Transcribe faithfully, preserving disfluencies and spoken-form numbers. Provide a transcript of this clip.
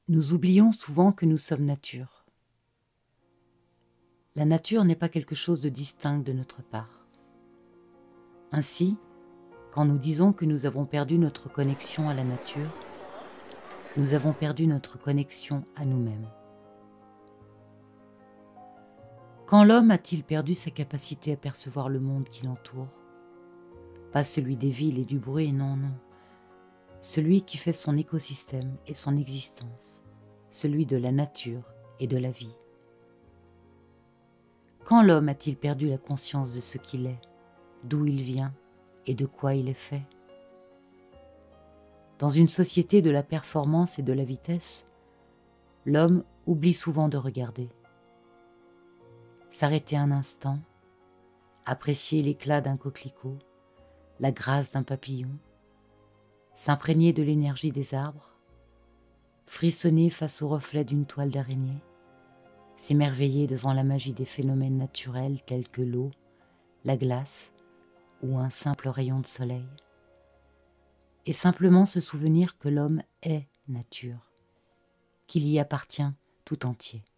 Nous oublions souvent que nous sommes nature. La nature n'est pas quelque chose de distinct de notre part. Ainsi, quand nous disons que nous avons perdu notre connexion à la nature, nous avons perdu notre connexion à nous-mêmes. Quand l'homme a-t-il perdu sa capacité à percevoir le monde qui l'entoure? Pas celui des villes et du bruit, non, non. Celui qui fait son écosystème et son existence, celui de la nature et de la vie. Quand l'homme a-t-il perdu la conscience de ce qu'il est, d'où il vient et de quoi il est fait? Dans une société de la performance et de la vitesse, l'homme oublie souvent de regarder. S'arrêter un instant, apprécier l'éclat d'un coquelicot, la grâce d'un papillon, s'imprégner de l'énergie des arbres, frissonner face au reflet d'une toile d'araignée, s'émerveiller devant la magie des phénomènes naturels tels que l'eau, la glace ou un simple rayon de soleil, et simplement se souvenir que l'homme est nature, qu'il y appartient tout entier.